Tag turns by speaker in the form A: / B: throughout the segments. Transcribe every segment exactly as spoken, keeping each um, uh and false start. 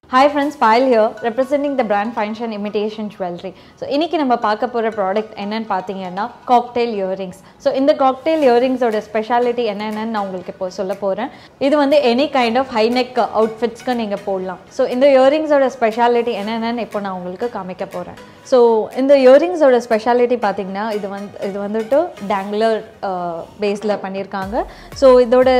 A: Hi friends, Payal here, representing the brand Fine Shine Imitation Jewelry. So, இன்னைக்கு நம்ம பார்க்க போற ப்ராடக்ட் என்னன்னு பார்த்தீங்கன்னா cocktail earrings. So, இந்த cocktail earrings ஓட ஸ்பெஷாலிட்டி என்னன்னு நான் உங்களுக்கு இப்போ சொல்ல போறேன். இது வந்து any kind of high neck outfitsக்கு நீங்க போடலாம். So, இந்த earrings ஓட ஸ்பெஷாலிட்டி என்னன்னு இப்போ நான் உங்களுக்கு காமிக்க போறேன். So, இந்த earrings ஓட ஸ்பெஷாலிட்டி பார்த்தீங்கன்னா இது வந்து இது வந்துட்டு dangler பேஸ்ல பண்ணிருக்காங்க. So, இதோட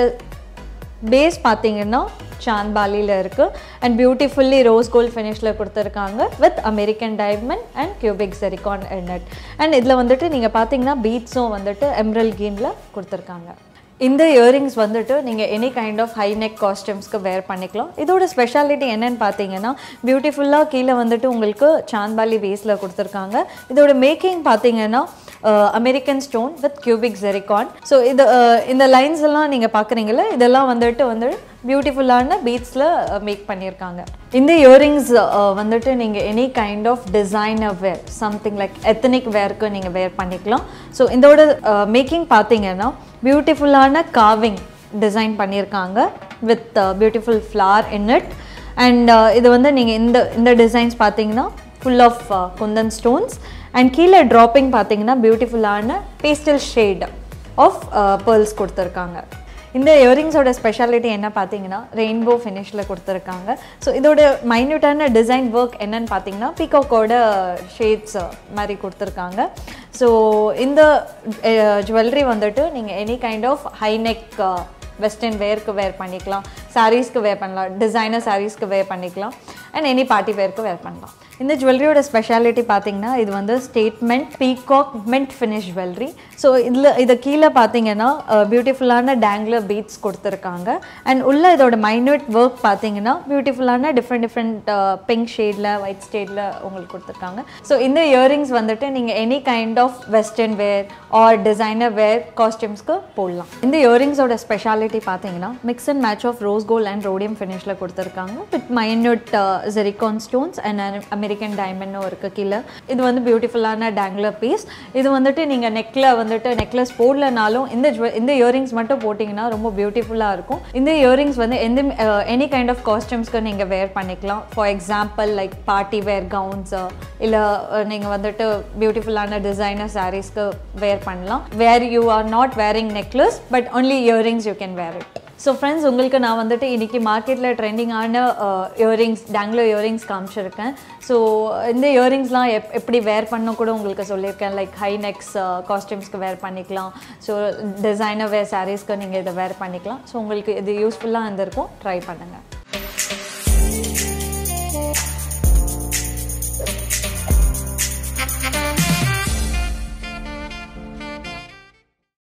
A: பேஸ் பார்த்தீங்கன்னா சாந்த்பாலியில் இருக்குது and beautifully rose gold finishல கொடுத்துருக்காங்க with American diamond and cubic zircon in it. and இதில் வந்துட்டு நீங்கள் பார்த்தீங்கன்னா பீட்ஸும் வந்துட்டு emerald greenல கொடுத்துருக்காங்க. இந்த இயரிங்ஸ் வந்துட்டு நீங்கள் any kind of high neck காஸ்டியூம்ஸ்க்கு வேர் பண்ணிக்கலாம். இதோட ஸ்பெஷாலிட்டி என்னன்னு பார்த்தீங்கன்னா பியூட்டிஃபுல்லாக கீழே வந்துட்டு உங்களுக்கு சாந்த்பாலி பேஸில் கொடுத்துருக்காங்க. இதோட மேக்கிங் பார்த்தீங்கன்னா American stone with cubic zircon. So இது இந்த லைன்ஸ் எல்லாம் நீங்கள் பார்க்குறீங்களா, இதெல்லாம் வந்துட்டு வந்து பியூட்டிஃபுல்லான பீட்ஸில் மேக் பண்ணியிருக்காங்க. இந்த இயரிங்ஸ் வந்துட்டு நீங்கள் any kind of designer wear something like ethnic வேருக்கு நீங்கள் வேர் பண்ணிக்கலாம். ஸோ இதோட மேக்கிங் பார்த்தீங்கன்னா பியூட்டிஃபுல்லான கார்விங் டிசைன் பண்ணியிருக்காங்க with beautiful flower in it. And இது வந்து நீங்கள் இந்த இந்த டிசைன்ஸ் பார்த்தீங்கன்னா full of kundan stones and கீழே ட்ராப்பிங் பார்த்தீங்கன்னா பியூட்டிஃபுல்லான பேஸ்டல் ஷேட் ஆஃப் பேர்ல்ஸ் கொடுத்துருக்காங்க. இந்த இயரிங்ஸோட ஸ்பெஷாலிட்டி என்ன பார்த்தீங்கன்னா ரெயின்போ ஃபினிஷில் கொடுத்துருக்காங்க. ஸோ இதோட மைன்யூட்டான டிசைன் ஒர்க் என்னன்னு பார்த்தீங்கன்னா பீகாக்கோட ஷேட்ஸ் மாதிரி கொடுத்துருக்காங்க. ஸோ இந்த ஜுவல்லரி வந்துட்டு நீங்கள் any kind of high neck western வேருக்கு வேர் பண்ணிக்கலாம், சாரீஸ்க்கு வேர் பண்ணலாம், டிசைனர் சாரீஸ்க்கு வேர் பண்ணிக்கலாம் அண்ட் எனி பார்ட்டி வேருக்கு வேர் பண்ணலாம். இந்த ஜுவல்லரியோட ஸ்பெஷாலிட்டி பார்த்தீங்கன்னா இது வந்து statement peacock mint finish jewellery. So இதில் இதை கீழே பார்த்தீங்கன்னா பியூட்டிஃபுல்லான டேங்லர் பீட்ஸ் கொடுத்துருக்காங்க அண்ட் உள்ள இதோட மைன்யூட் ஒர்க் பார்த்தீங்கன்னா பியூட்டிஃபுல்லான டிஃப்ரெண்ட் டிஃப்ரெண்ட் பிங்க் ஷேடில் ஒயிட் ஷேடில் உங்களுக்கு கொடுத்துருக்காங்க. ஸோ இந்த இயரிங்ஸ் வந்துட்டு நீங்கள் any kind of western wear or designer wear காஸ்டியூம்ஸ்க்கு போடலாம். இந்த இயரிங்ஸோட ஸ்பெஷாலிட்டி பார்த்தீங்கன்னா mix and match of rose gold and rhodium ஃபினிஷில் கொடுத்துருக்காங்க with minute zircon stones and American டைமண்டும் இருக்குது கீழே. இது வந்து பியூட்டிஃபுல்லான டேங்லர் பீஸ். இது வந்துட்டு நீங்கள் நெக்கில் வந்துட்டு நெக்லஸ் போடலனாலும் இந்த ஜுவ இந்த இயரிங்ஸ் மட்டும் போட்டிங்கன்னா ரொம்ப பியூட்டிஃபுல்லாக இருக்கும். இந்த இயரிங்ஸ் வந்து எந்த எனி கைண்ட் ஆஃப் காஸ்டியூம்ஸ்க்கு நீங்கள் வேர் பண்ணிக்கலாம். For example like party wear gowns இல்லை நீங்கள் வந்துட்டு பியூட்டிஃபுல்லான டிசைனர் சாரீஸ்க்கு வேர் பண்ணலாம். Where you are not wearing necklace but only earrings you can wear it. So friends, உங்களுக்கு நான் வந்துட்டு இன்றைக்கி மார்க்கெட்டில் ட்ரெண்டிங்கான இயரிங்ஸ் டேங்லோ இயரிங்ஸ் காமிச்சிருக்கேன். ஸோ இந்த இயரிங்ஸ்லாம் எப் எப்படி வேர் பண்ண கூட உங்களுக்கு சொல்லியிருக்கேன். லைக் ஹை நெக்ஸ் காஸ்டியூம்ஸ்க்கு வேர் பண்ணிக்கலாம், ஸோ டிசைனர் வேர் சாரீஸ்க்கு நீங்கள் இதை வேர் பண்ணிக்கலாம். ஸோ உங்களுக்கு இது யூஸ்ஃபுல்லாக இருந்திருக்கும், ட்ரை பண்ணுங்கள்.